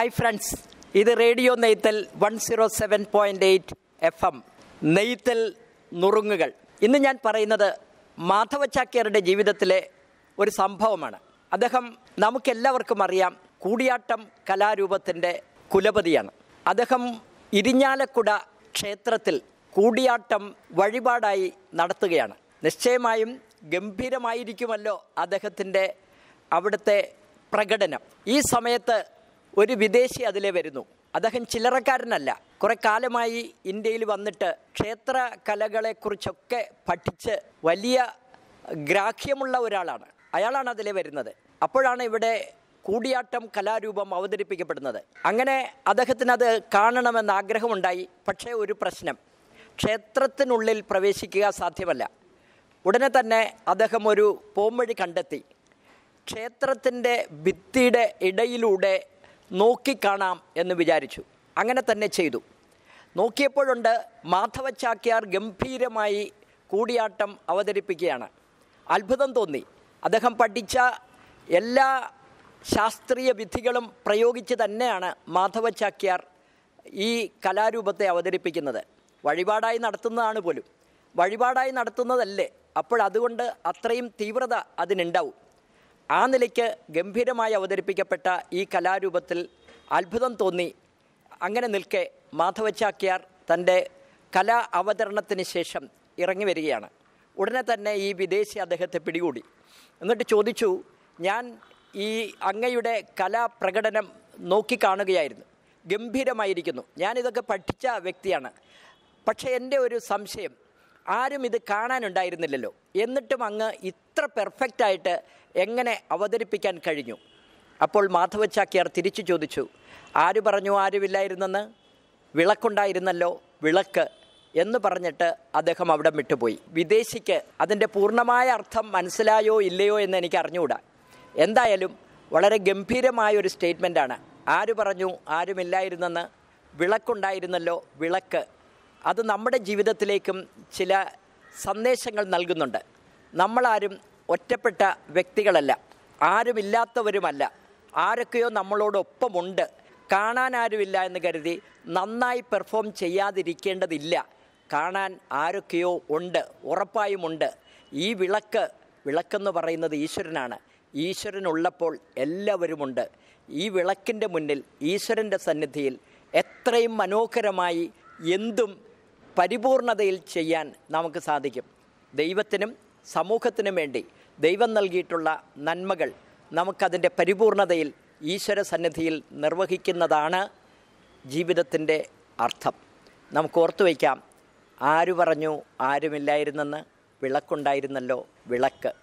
Hi friends, ഇത് radio Neythal 107.8 FM Neythal നുറുങ്ങുകൾ. ഇന്ന് ഞാൻ പറയുന്നത് മാധവ ചാക്യാരുടെ ജീവിതത്തിലെ ഒരു സംഭവമാണ്. അദ്ദേഹം നമുക്കെല്ലാവർക്കും അറിയാം, കൂടിയാട്ടം കലാരൂപത്തിൻ്റെ കുലപതിയാണ്. അദ്ദേഹം ഇരിഞ്ഞാലക്കുട ക്ഷേത്രത്തിൽ കൂടിയാട്ടം വഴിപാടായി നടത്തുകയാണ്. നിശ്ചയമായും ഗംഭീരമായിരിക്കുമല്ലോ അദ്ദേഹത്തിൻ്റെ അവിടുത്തെ പ്രകടനം. ഈ സമയത്ത് ഒരു വിദേശി അതിലെ വരുന്നു. അദ്ദേഹം ചില്ലറക്കാരനല്ല. കുറെ കാലമായി ഇന്ത്യയിൽ വന്നിട്ട് ക്ഷേത്ര കലകളെക്കുറിച്ചൊക്കെ പഠിച്ച് വലിയ ഗ്രാഹ്യമുള്ള ഒരാളാണ്. അയാളാണ് അതിലെ വരുന്നത്. അപ്പോഴാണ് ഇവിടെ കൂടിയാട്ടം കലാരൂപം അവതരിപ്പിക്കപ്പെടുന്നത്. അങ്ങനെ അദ്ദേഹത്തിന് അത് കാണണമെന്ന് ആഗ്രഹമുണ്ടായി. പക്ഷേ ഒരു പ്രശ്നം, ക്ഷേത്രത്തിനുള്ളിൽ പ്രവേശിക്കുക സാധ്യമല്ല. ഉടനെ തന്നെ അദ്ദേഹം ഒരു പോംവഴി കണ്ടെത്തി. ക്ഷേത്രത്തിൻ്റെ ഭിത്തിയുടെ ഇടയിലൂടെ നോക്കിക്കാണാം എന്ന് വിചാരിച്ചു. അങ്ങനെ തന്നെ ചെയ്തു. നോക്കിയപ്പോഴുണ്ട് മാധവ ചാക്യാർ ഗംഭീരമായി കൂടിയാട്ടം അവതരിപ്പിക്കുകയാണ്. അത്ഭുതം തോന്നി. അദ്ദേഹം പഠിച്ച എല്ലാ ശാസ്ത്രീയ വിധികളും പ്രയോഗിച്ച് തന്നെയാണ് മാധവ ചാക്യാർ ഈ കലാരൂപത്തെ അവതരിപ്പിക്കുന്നത്. വഴിപാടായി നടത്തുന്നതാണ് പോലും. വഴിപാടായി നടത്തുന്നതല്ലേ, അപ്പോഴതുകൊണ്ട് അത്രയും തീവ്രത അതിനുണ്ടാവും. ആ നിലയ്ക്ക് ഗംഭീരമായി അവതരിപ്പിക്കപ്പെട്ട ഈ കലാരൂപത്തിൽ അത്ഭുതം തോന്നി. അങ്ങനെ നിൽക്കെ മാധവ ചാക്യാർ തൻ്റെ കലാ അവതരണത്തിന് ശേഷം ഇറങ്ങി വരികയാണ്. ഉടനെ തന്നെ ഈ വിദേശി അദ്ദേഹത്തെ പിടികൂടി. എന്നിട്ട് ചോദിച്ചു, ഞാൻ ഈ അങ്ങയുടെ കലാപ്രകടനം നോക്കിക്കാണുകയായിരുന്നു, ഗംഭീരമായിരിക്കുന്നു. ഞാനിതൊക്കെ പഠിച്ച വ്യക്തിയാണ്. പക്ഷേ എൻ്റെ ഒരു സംശയം, ആരും ഇത് കാണാനുണ്ടായിരുന്നില്ലല്ലോ, എന്നിട്ടും അങ്ങ് ഇത്ര പെർഫെക്റ്റായിട്ട് എങ്ങനെ അവതരിപ്പിക്കാൻ കഴിഞ്ഞു? അപ്പോൾ മാധവ ചാക്യാർ തിരിച്ചു ചോദിച്ചു, ആര് പറഞ്ഞു ആരുമില്ലായിരുന്നെന്ന്? വിളക്കുണ്ടായിരുന്നല്ലോ, വിളക്ക് എന്ന് പറഞ്ഞിട്ട് അദ്ദേഹം അവിടെ വിട്ടുപോയി. വിദേശിക്ക് അതിൻ്റെ പൂർണ്ണമായ അർത്ഥം മനസ്സിലായോ ഇല്ലയോ എന്ന് എനിക്ക് അറിഞ്ഞുകൂടാ. എന്തായാലും വളരെ ഗംഭീരമായൊരു സ്റ്റേറ്റ്മെൻറ്റാണ്. ആര് പറഞ്ഞു ആരുമില്ലായിരുന്നെന്ന്? വിളക്കുണ്ടായിരുന്നല്ലോ, വിളക്ക്. അത് നമ്മുടെ ജീവിതത്തിലേക്കും ചില സന്ദേശങ്ങൾ നൽകുന്നുണ്ട്. നമ്മളാരും ഒറ്റപ്പെട്ട വ്യക്തികളല്ല, ആരുമില്ലാത്തവരുമല്ല. ആരൊക്കെയോ നമ്മളോടൊപ്പമുണ്ട്. കാണാൻ ആരുമില്ല എന്ന് കരുതി നന്നായി പെർഫോം ചെയ്യാതിരിക്കേണ്ടതില്ല. കാണാൻ ആരൊക്കെയോ ഉണ്ട്, ഉറപ്പായും ഉണ്ട്. ഈ വിളക്കെന്ന് പറയുന്നത് ഈശ്വരനാണ്. ഈശ്വരനുള്ളപ്പോൾ എല്ലാവരുമുണ്ട്. ഈ വിളക്കിൻ്റെ മുന്നിൽ, ഈശ്വരൻ്റെ സന്നിധിയിൽ എത്രയും മനോഹരമായി എന്തും പരിപൂർണതയിൽ ചെയ്യാൻ നമുക്ക് സാധിക്കും. ദൈവത്തിനും സമൂഹത്തിനും വേണ്ടി ദൈവം നൽകിയിട്ടുള്ള നന്മകൾ നമുക്കതിൻ്റെ പരിപൂർണതയിൽ ഈശ്വര സന്നിധിയിൽ നിർവഹിക്കുന്നതാണ് ജീവിതത്തിൻ്റെ അർത്ഥം. നമുക്ക് ഓർത്തു വയ്ക്കാം, ആര് പറഞ്ഞു ആരുമില്ലായിരുന്നെന്ന്? വിളക്കുണ്ടായിരുന്നല്ലോ, വിളക്ക്.